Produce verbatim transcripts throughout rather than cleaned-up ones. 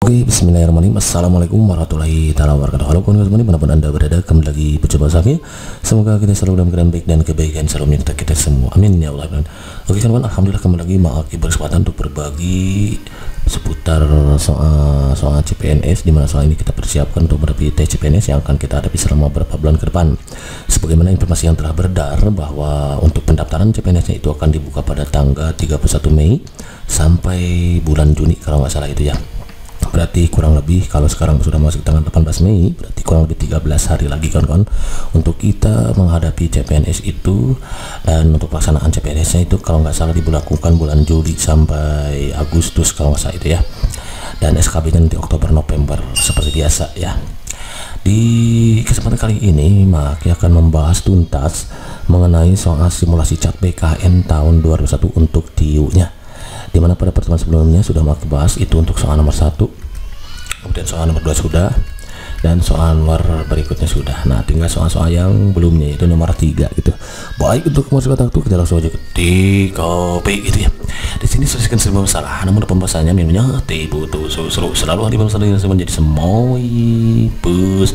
Oke, bismillahirrahmanirrahim. Assalamualaikum warahmatullahi taala wabarakatuh. Halo kawan-kawan semua dimanapun anda berada, kembali lagi bercoba saya. Semoga kita selalu dalam keadaan baik dan kebaikan selalu menyertai kita semua. Amin ya Allah. Oke kawan-kawan, alhamdulillah kembali lagi maaf berkesempatan untuk berbagi seputar soal soal C P N S, di mana soal ini kita persiapkan untuk menghadapi tes C P N S yang akan kita hadapi selama beberapa bulan ke depan. Sebagaimana informasi yang telah beredar bahwa untuk pendaftaran C P N S-nya itu akan dibuka pada tanggal tiga puluh satu Mei sampai bulan Juni kalau nggak salah itu ya. Berarti kurang lebih kalau sekarang sudah masuk tanggal delapan belas Mei, berarti kurang lebih tiga belas hari lagi kawan-kawan untuk kita menghadapi C P N S itu. Dan untuk pelaksanaan C P N S-nya itu kalau nggak salah diberlakukan bulan Juli sampai Agustus kalau nggak salah itu ya. Dan S K B-nya nanti Oktober November seperti biasa ya. Di kesempatan kali ini Maki akan membahas tuntas mengenai soal simulasi C A T B K N tahun dua ribu satu untuk T U-nya, dimana pada pertemuan sebelumnya sudah Maki bahas itu untuk soal nomor satu, kemudian soal nomor dua sudah, dan soal nomor berikutnya sudah. Nah tinggal soal-soal yang belumnya itu nomor tiga gitu. Baik, untuk masuk ke waktu kita langsung aja ke kopi gitu ya. Di sini selesaikan semua masalah, namun pembahasannya minumnya teh butuh seru selalu ada masalah yang menjadi semoy bus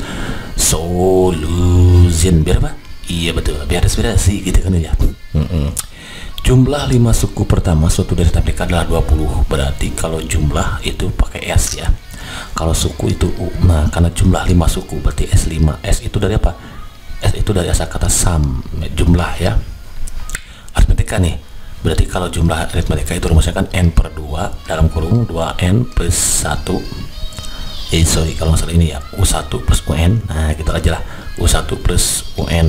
solution biar apa? Iya betul, biar inspirasi gitu kan ya. Mm -mm. Jumlah lima suku pertama suatu dari tablik adalah dua puluh, berarti kalau jumlah itu pakai S ya, kalau suku itu U. Nah karena jumlah lima suku berarti S lima. S itu dari apa? S itu dari asal kata sum, jumlah ya. Aritmetika nih, berarti kalau jumlah aritmetika itu rumusnya kan N per dua dalam kurung dua N plus satu. Eh sorry kalau masalah ini ya, U satu plus U N. Nah gitu aja lah, U satu plus U N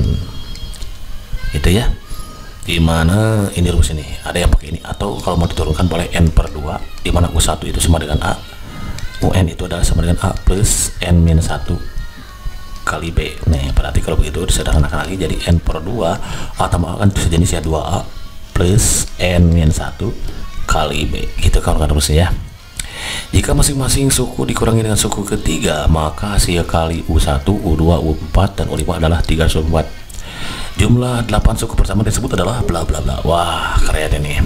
itu ya. Dimana ini rumus ini ada yang pakai ini, atau kalau mau diturunkan boleh N per dua, dimana U satu itu sama dengan A, U N itu adalah sama dengan A plus N minus satu kali B. Nih berarti kalau begitu disederhanakan lagi jadi N per dua A tambah A kan bisa jenis ya dua A plus N minus satu kali B gitu kan rumusnya ya. Jika masing-masing suku dikurangi dengan suku ketiga, maka hasil kali U satu, U dua, U empat, dan U lima adalah tiga ratus empat. Jumlah delapan suku pertama disebut adalah bla bla bla. Wah keren ini.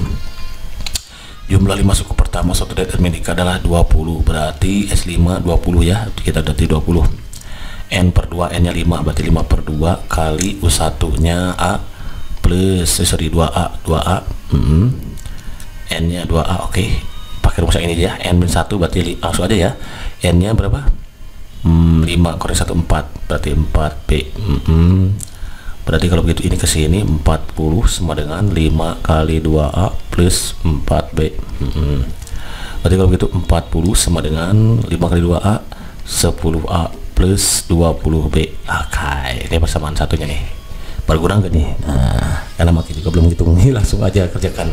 Jumlah lima suku pertama suatu dari aritmetika adalah dua puluh, berarti S lima dua puluh ya, kita berarti dua puluh. N per dua, N nya lima, berarti lima per dua kali U satu nya A plus eh, sorry dua A dua A hmm. N nya dua A. Oke okay. Pakai rumus ini ya, N minus satu berarti langsung aja ya. N nya berapa? hmm, lima kurang satu empat, berarti empat B. hmm. Berarti kalau begitu ini ke sini empat puluh sama dengan lima kali dua A plus empat B. Hmm. Berarti kalau begitu empat puluh sama dengan lima kali dua A sepuluh A plus dua puluh B. Oke, ini persamaan satunya nih. Baru kurang gak nih? Nah, karena Maki juga belum hitung nih, langsung aja kerjakan.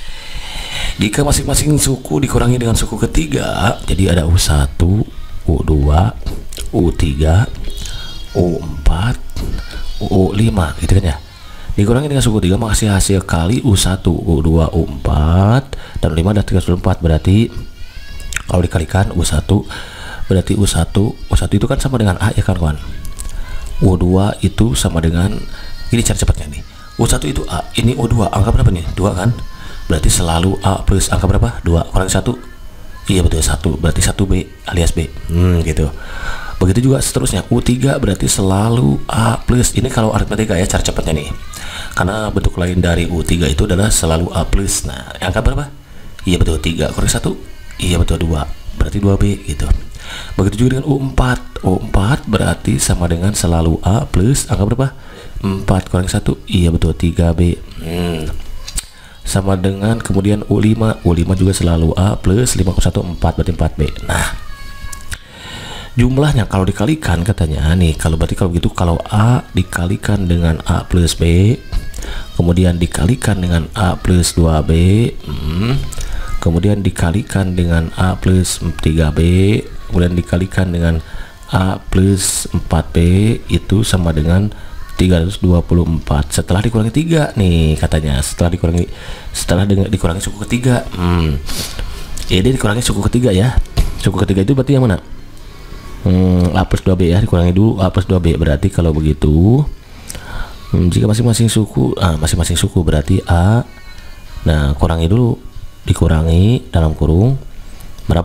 Jika masing-masing suku dikurangi dengan suku ketiga, jadi ada U satu, U dua, U tiga, U empat, U lima gitu kan ya, dikurangi dengan suku tiga maka hasil kali U satu, U dua, U empat, dan U lima ada tiga ratus empat. Berarti kalau dikalikan U satu berarti U satu, U satu itu kan sama dengan A ya kan kawan. U dua itu sama dengan, ini cara cepatnya nih, U satu itu A, ini U dua, angka berapa nih? dua kan, berarti selalu A plus angka berapa? dua kurang satu, iya betul satu, berarti satu B alias B. Hmm gitu. Begitu juga seterusnya, U tiga berarti selalu A plus, ini kalau aritmetika ya cara cepatnya nih, karena bentuk lain dari U tiga itu adalah selalu A plus. Nah angka berapa? Iya betul tiga kurang satu, iya betul dua, berarti dua B gitu. Begitu juga dengan U empat, U empat berarti sama dengan selalu A plus angka berapa? empat kurang satu, iya betul tiga B. hmm. Sama dengan kemudian U lima, U lima juga selalu A plus lima kurang satu, empat, berarti empat B. Nah jumlahnya kalau dikalikan katanya nih, kalau berarti kalau begitu kalau A dikalikan dengan A plus B, kemudian dikalikan dengan A plus dua B, hmm, kemudian dikalikan dengan A plus tiga B, kemudian dikalikan dengan A plus empat B, itu sama dengan tiga ratus dua puluh empat setelah dikurangi tiga nih katanya, setelah dikurangi setelah dengan dikurangi suku ketiga. hmm. Ini dikurangi suku ketiga ya, suku ketiga itu berarti yang mana? Hmm, A plus dua B ya, dikurangi dulu A plus dua B. Berarti kalau begitu hmm, jika masing-masing suku ah masing-masing suku berarti A, nah kurangi dulu, dikurangi dalam kurung berapa?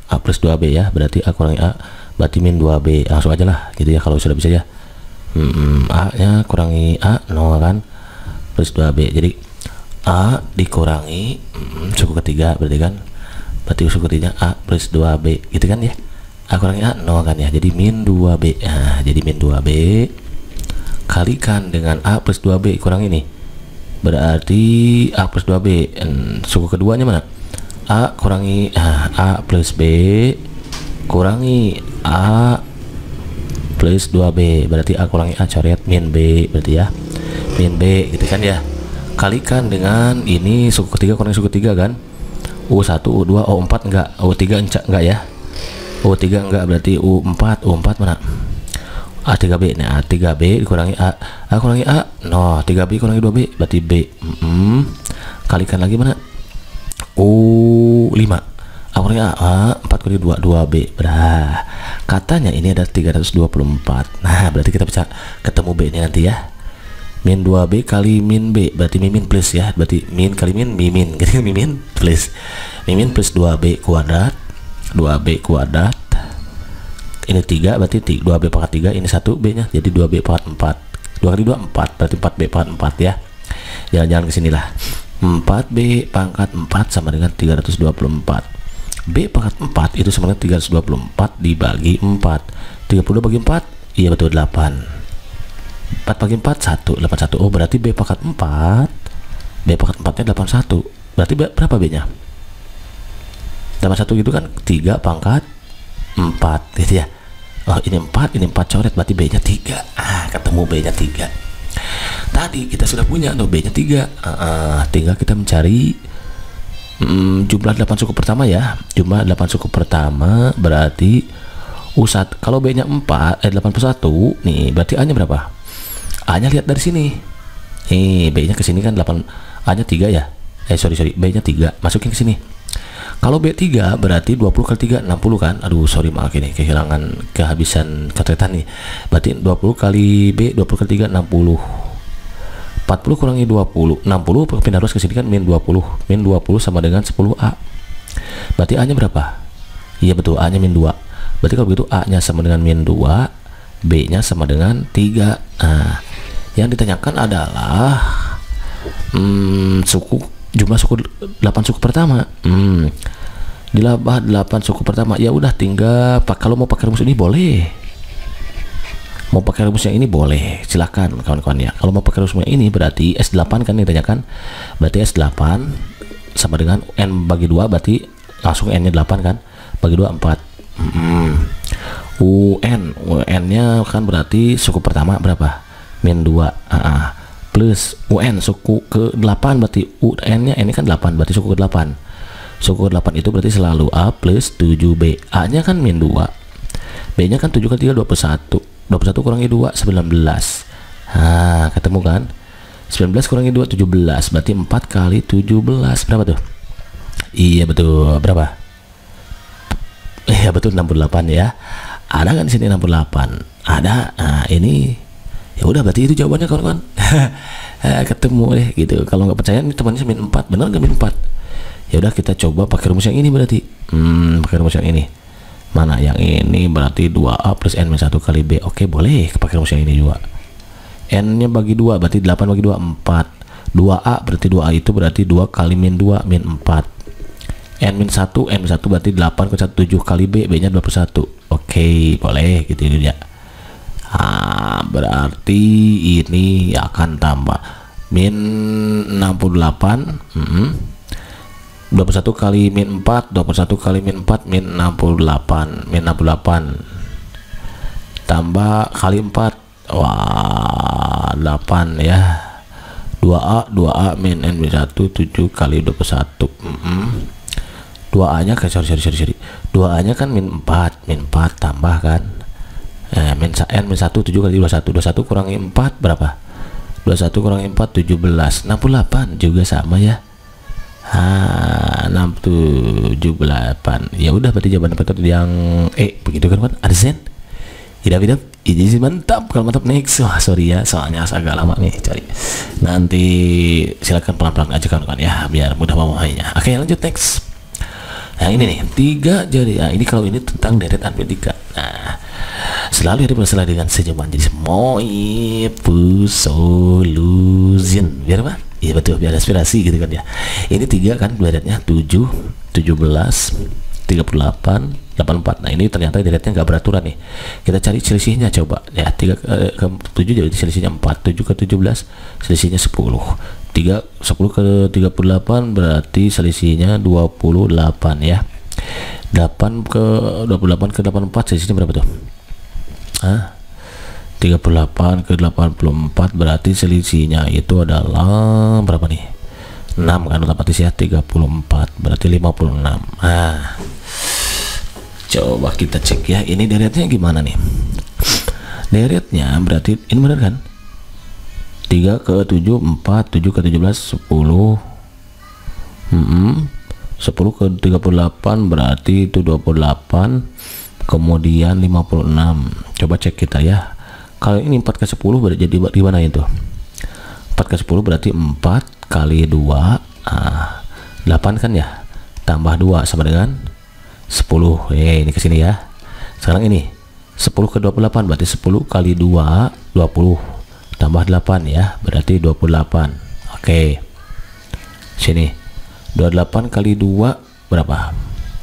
A plus dua B ya, berarti A kurangi A berarti min dua B. Langsung aja lah gitu ya kalau sudah bisa ya. hmm, A nya kurangi A nol kan, plus dua B, jadi A dikurangi hmm, suku ketiga berarti kan, berarti suku ketiga A plus dua B gitu kan ya, A kurangi A nol kan ya, jadi min dua B. Nah, jadi min dua B kalikan dengan A plus dua B kurang ini, berarti A plus dua B. Dan suku keduanya mana? A kurangi ah, A plus B kurangi A plus dua B, berarti A kurangi A coret min B, berarti ya min B gitu kan ya, kalikan dengan ini suku ketiga kurangi suku ketiga kan, U satu U dua U empat enggak, U tiga enggak, enggak ya, U tiga enggak, berarti U empat U empat mana? A tiga B. Nah, A tiga B dikurangi A, A kurangi A no, tiga B kurangi dua B berarti B. mm -hmm. Kalikan lagi mana? U lima A kurangi A, A empat kali dua, dua B. Nah, katanya ini ada tiga ratus dua puluh empat. Nah, berarti kita bisa ketemu B nya nanti ya, min dua B kali min B berarti mimin plus ya, berarti min kali min mimin gitu, mimin plus mimin plus dua B kuadrat, dua B kuadrat ini tiga, berarti dua B pangkat tiga, ini satu B nya, jadi dua B pangkat empat, dua kali dua empat, berarti empat B pangkat empat ya, jangan-jangan kesinilah. Empat B pangkat empat sama dengan tiga ratus dua puluh empat. B pangkat empat itu sama dengan tiga ratus dua puluh empat dibagi empat, tiga puluh bagi empat, iya betul delapan, empat bagi empat satu, delapan puluh satu. Oh, berarti B pangkat empat, B pangkat empat nya delapan puluh satu, berarti berapa B nya? delapan puluh satu gitu kan, tiga pangkat empat gitu ya. Oh, ini empat, ini empat coret, berarti B nya tiga. Ah, ketemu B nya tiga. Tadi kita sudah punya tuh B nya tiga. uh, uh, tinggal kita mencari um, jumlah delapan suku pertama ya, jumlah delapan suku pertama berarti U satu. Kalau B nya empat, eh delapan puluh satu nih, berarti A nya berapa? A nya lihat dari sini nih, B nya ke sini kan delapan, A nya tiga ya, eh sorry sorry B nya tiga, masukin ke sini. Kalau B tiga berarti dua puluh kali tiga, enam puluh kan. Aduh sorry maaf ini kehilangan, kehabisan catatan nih. Berarti dua puluh kali B, dua puluh kali tiga, enam puluh. empat puluh kurangi dua puluh, enam puluh pindah terus ke sini kan, min dua puluh. Min dua puluh sama dengan sepuluh A. Berarti A nya berapa? Iya betul, A nya min dua. Berarti kalau begitu A nya sama dengan min dua, B nya sama dengan tiga. Nah, yang ditanyakan adalah hmm, suku, jumlah suku delapan suku pertama. Hmm. Dilabah delapan suku pertama. Ya udah tinggal pak, kalau mau pakai rumus ini boleh. Mau pakai rumus yang ini boleh, silakan kawan-kawan ya. Kalau mau pakai rumus yang ini berarti S delapan kan ditanyakan. Berarti S delapan sama dengan N bagi dua, berarti langsung N nya delapan kan. Bagi dua empat. Hmm. U N, U N-nya kan berarti suku pertama berapa? Min dua. Ah, plus U N suku ke delapan, berarti U N nya ini kan delapan, berarti suku ke delapan. Suku ke delapan itu berarti selalu A plus tujuh B. A nya kan min dua, B nya kan tujuh kali tiga, dua puluh satu. Dua puluh satu kurangi dua, sembilan belas. Nah, ketemu kan? Sembilan belas kurangi dua, tujuh belas. Berarti empat kali tujuh belas berapa tuh? Iya betul, berapa? Iya betul, enam puluh delapan ya. Ada kan di sini enam puluh delapan? Ada. Nah, ini ya udah, berarti itu jawabannya kawan-kawan. Ketemu deh gitu. Kalau nggak percaya ini temannya min empat, benar nggak min empat? Ya udah kita coba pakai rumus yang ini berarti. Hmm, pakai rumus yang ini. Mana yang ini? Berarti dua A plus N minus satu kali B. Oke, boleh pakai rumus yang ini juga. N nya bagi dua berarti delapan bagi dua, empat. dua A berarti dua A itu berarti dua kali min dua, min empat. N min satu, N min satu berarti delapan kali satu, tujuh kali B, B nya dua puluh satu. Oke, boleh gitu ya. Ah, berarti ini akan tambah min enam puluh delapan. Hmm. dua puluh satu kali min empat, dua puluh satu kali min empat, min enam puluh delapan, min enam puluh delapan tambah kali empat, wah delapan ya. Dua A, dua A min N min satu, tujuh kali dua puluh satu. Mm-hmm. dua A nya kan sorry sorry sorry, sorry. dua A nya kan min empat, min empat tambah kan eh, min N min satu, tujuh kali dua puluh satu, dua puluh satu kurangi empat berapa? dua puluh satu kurangi empat, tujuh belas. Enam puluh delapan juga sama ya. Ah, enam tujuh delapan. Ya udah, berarti jawaban betul yang E begitu kan kan? Ada sen? Tidak tidak. Ini sih mantap. Kalau mantap next. Wah sorry ya, soalnya agak lama nih cari. Nanti silakan pelan-pelan aja kan kan ya, biar mudah memahaminya. Oke lanjut next. Nah ini nih tiga jadi, nah, ini kalau ini tentang deret aritmetika. Nah selalu ada masalah dengan sejaman, jadi moipu solution biar apa? Iya betul, biar aspirasi gitu kan ya. Ini tiga kan deretnya tujuh, tujuh belas, tiga puluh delapan, delapan puluh empat. Nah ini ternyata deretnya nggak beraturan nih. Kita cari selisihnya coba ya. tiga ke tujuh jadi selisihnya empat, tujuh ke tujuh belas selisihnya sepuluh, tiga sepuluh ke tiga puluh delapan berarti selisihnya dua puluh delapan ya. delapan ke dua puluh delapan ke delapan puluh empat selisihnya berapa tuh? Hah? tiga puluh delapan ke delapan puluh empat berarti selisihnya itu adalah berapa nih? enam kan otomatis ya. Tiga puluh empat berarti lima puluh enam. Nah coba kita cek ya, ini deretnya gimana nih? Deretnya berarti ini benar kan? tiga ke tujuh, empat, tujuh ke tujuh belas, sepuluh, hmm, sepuluh ke tiga puluh delapan berarti itu dua puluh delapan, kemudian lima puluh enam. Coba cek kita ya. Kalau ini empat ke sepuluh berarti jadi gimana itu? empat ke sepuluh berarti empat kali dua, ah, delapan kan ya, tambah dua sama dengan sepuluh. Eh ini ke sini ya. Sekarang ini sepuluh ke dua puluh delapan berarti sepuluh kali dua, dua puluh, tambah delapan ya, berarti dua puluh delapan. Oke. Sini. dua puluh delapan kali dua berapa?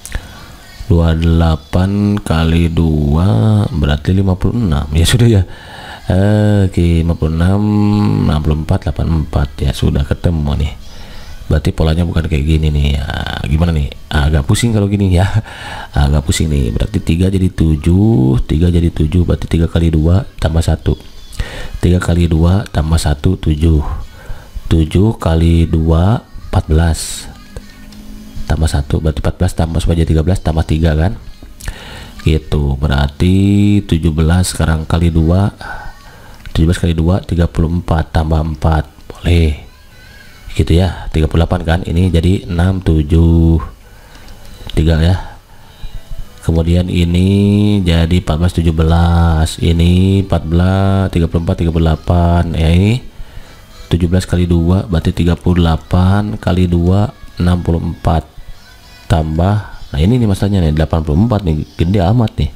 dua puluh delapan kali dua berarti lima puluh enam. Ya sudah ya. Oke, lima puluh enam, enam puluh empat, delapan puluh empat ya, sudah ketemu nih. Berarti polanya bukan kayak gini nih ya. Gimana nih? Agak pusing kalau gini ya. Agak pusing nih. Berarti tiga jadi tujuh, tiga jadi tujuh berarti tiga kali dua tambah satu. tiga kali dua tambah satu, tujuh. tujuh kali dua, empat belas. Tambah satu berarti empat belas, tambah supaya tiga belas, tambah tiga kan gitu, berarti tujuh belas sekarang kali dua, tujuh belas kali dua, tiga puluh empat, tambah empat boleh gitu ya, tiga puluh delapan kan, ini jadi enam, tujuh, tiga ya, kemudian ini jadi empat belas, tujuh belas, ini empat belas, tiga puluh empat, tiga puluh delapan ya, ini tujuh belas kali dua berarti tiga puluh delapan kali dua, enam puluh empat, tambah, nah ini nih masalahnya nih, delapan puluh empat nih, gede amat nih.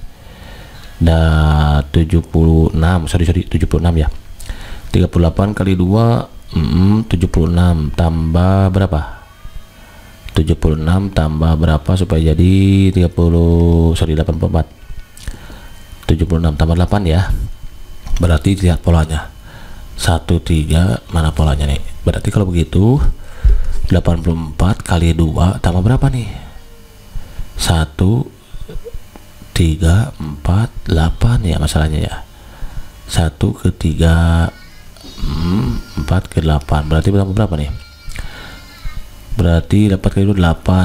Dah tujuh puluh enam, sorry sorry tujuh puluh enam ya. tiga puluh delapan kali dua, mm, tujuh puluh enam, tambah berapa? tujuh puluh enam tambah berapa supaya jadi tiga puluh, sorry delapan puluh empat. tujuh puluh enam tambah delapan ya. Berarti lihat polanya. satu, tiga, mana polanya nih? Berarti kalau begitu delapan puluh empat kali dua tambah berapa nih? satu, tiga, empat, delapan ya masalahnya ya. satu ke tiga, empat ke delapan berarti berapa berapa nih? Berarti dapat kali dua, delapan,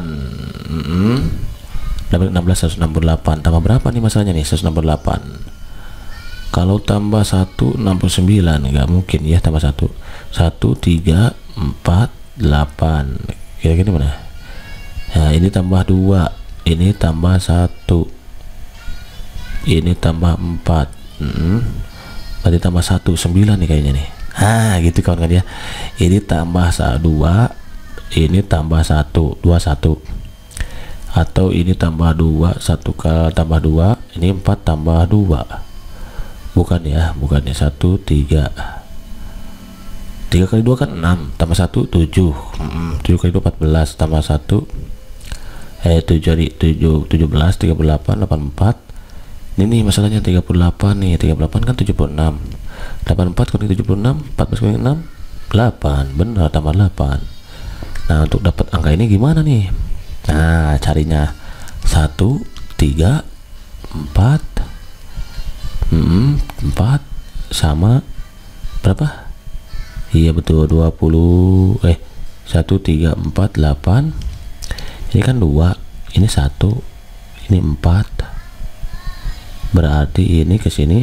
dapat enam belas, seratus enam puluh delapan, tambah berapa nih masalahnya nih? Seratus enam puluh delapan. Kalau tambah satu, enam puluh sembilan, nggak mungkin ya tambah satu. Satu, tiga, empat, delapan, kira-kira mana? Nah ini tambah dua, ini tambah satu, ini tambah empat, hmm. Berarti tambah satu, sembilan nih kayaknya nih. Ah gitu kawan kan ya. Ini tambah dua, ini tambah satu, dua, satu, atau ini tambah dua, satu kali tambah dua, ini empat tambah dua, bukan ya, bukannya satu, tiga, tiga kali dua kan enam, tambah satu, tujuh, hmm, tujuh kali dua, empat belas, tambah satu, eh tujuh jadi tujuh, tujuh belas, tiga puluh delapan, delapan puluh empat. Ini nih masalahnya tiga puluh delapan nih, tiga puluh delapan kan tujuh puluh enam, delapan puluh empat kali tujuh puluh enam, empat belas kali enam, delapan, benar tambah delapan. Nah untuk dapat angka ini gimana nih? Nah carinya satu, tiga, empat, hmm, empat sama berapa? Iya betul, dua puluh, eh satu, tiga, empat, delapan, ini kan dua, ini satu, ini empat, berarti ini ke sini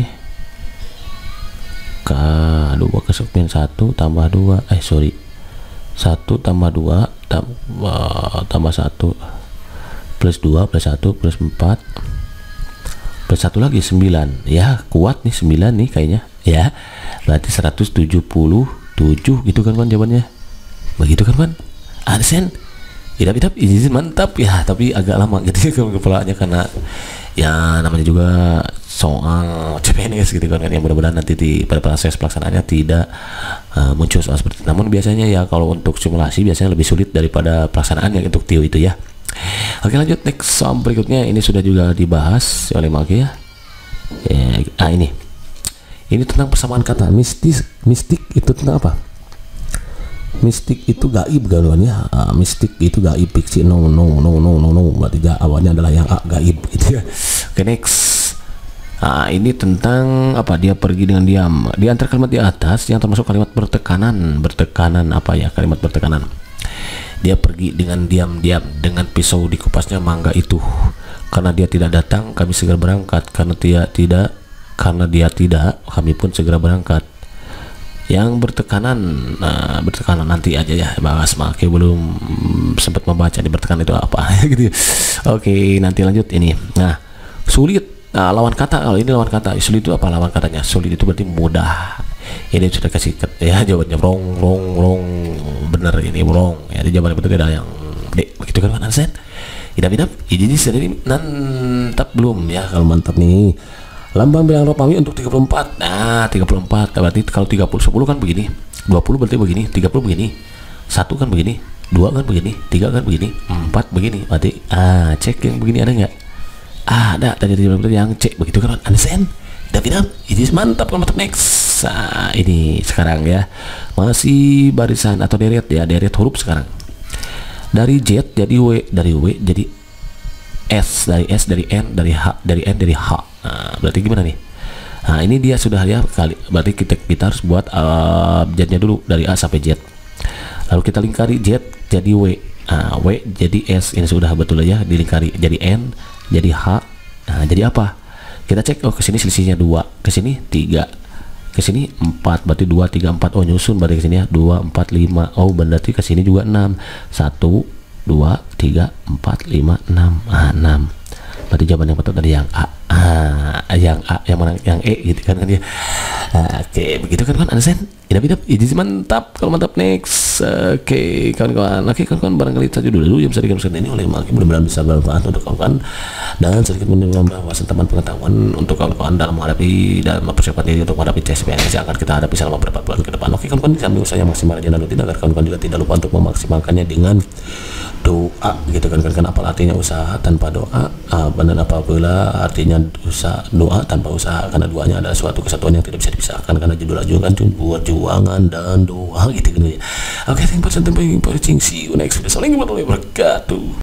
ke dua ke sepuluh satu tambah dua, eh sorry satu tambah dua tambah tambah satu plus dua plus satu plus empat plus satu lagi sembilan ya, kuat nih sembilan nih kayaknya ya, berarti seratus tujuh puluh tujuh gitu kan kan jawabannya, begitu kan kan? Adsen idap-idap ini mantap ya, tapi agak lama gitu ya kepalanya karena ya namanya juga soal C P N S gitu kan, yang mudah-mudahan nanti di pada proses pelaksanaannya tidak uh, muncul soal seperti itu. Namun biasanya ya kalau untuk simulasi biasanya lebih sulit daripada pelaksanaannya untuk T I O itu ya. Oke, lanjut next soal berikutnya. Ini sudah juga dibahas oleh Maki ya. ya ah ini ini tentang persamaan kata. Mistis, mistik itu tentang apa? Mistik itu gaib kan ya. Uh, mistik itu gaib, fiksi no no no no no no berarti awalnya adalah yang A, gaib gitu ya. Oke, next. Nah, ini tentang apa? Dia pergi dengan diam. Di antara kalimat di atas yang termasuk kalimat bertekanan, bertekanan apa ya? Kalimat bertekanan. Dia pergi dengan diam-diam dengan pisau dikupasnya mangga itu. Karena dia tidak datang, kami segera berangkat. Karena dia tidak, karena dia tidak, kami pun segera berangkat. Yang bertekanan, nah, bertekanan nanti aja ya bahas, Maki belum sempat membaca di bertekanan itu apa gitu. Oke, nanti lanjut ini. Nah, sulit. Nah, lawan kata, kalau ini lawan kata, sulit itu apa lawan katanya? Sulit itu berarti mudah. Ini sudah kasih ya jawabannya wrong, wrong, wrong, bener ini wrong. Ya, di jawaban betul ada yang D, begitu kan kan Ansen? Idap-idap, ini sendiri mantap belum ya? Kalau mantap nih, lambang bilang Romawi untuk tiga puluh empat. Nah, tiga puluh empat berarti kalau tiga puluh, sepuluh kan begini, dua puluh berarti begini, tiga puluh begini, satu kan begini, dua kan begini, tiga kan begini, empat begini. Berarti ah cek yang begini ada nggak? Ah, ada tadi yang cek begitu kan Ansen? Idap-idap, ini mantap kan mantap. Next. Nah, ini sekarang ya masih barisan atau deret ya, deret huruf sekarang. Dari Z jadi W, dari W jadi S, dari S dari N, dari H, dari N dari H. Nah, berarti gimana nih? Nah, ini dia sudah ya kali. Berarti kita kita harus buat uh, Z-nya dulu dari A sampai Z. Lalu kita lingkari Z jadi W. Nah, W jadi S. Ini sudah betul ya, dilingkari jadi N, jadi H. Nah, jadi apa? Kita cek, oh kesini selisihnya dua, kesini tiga, kesini empat, berarti dua, tiga, empat. Oh nyusun berarti kesini ya dua, empat, lima. Oh berarti kesini juga enam. satu, dua, tiga, empat, lima, enam. Ah, enam. Berarti jawaban yang betul dari yang A. Ah, yang A, yang mana? Yang E gitu kan kan dia. Ah, oke, okay. Begitu kan kan Ansen? Idap-idap, ini mantap. Kalau mantap next. Oke, okay. Kawan-kawan. Oke, okay, kawan-kawan barangkali saja dulu yang bisa dikasih ini oleh Maki, mudah-mudahan bisa bermanfaat untuk kawan-kawan dan sedikit menambah wawasan teman pengetahuan untuk kawan-kawan dalam menghadapi dalam mempersiapkan diri untuk menghadapi C P N S yang akan kita hadapi selama beberapa bulan ke depan. Oke, kawan-kawan, sambil saya maksimalkan dan tidak agar kawan-kawan juga tidak lupa untuk memaksimalkannya dengan doa gitu kan kan apa artinya usaha tanpa doa, ah, benar apabila artinya usaha doa tanpa usaha, karena duanya adalah suatu kesatuan yang tidak bisa dipisahkan karena judul ajukan perjuangan dan doa gitu kan ya. Oke, thank you for watching, see you next video. Assalamualaikum warahmatullahi wabarakatuh.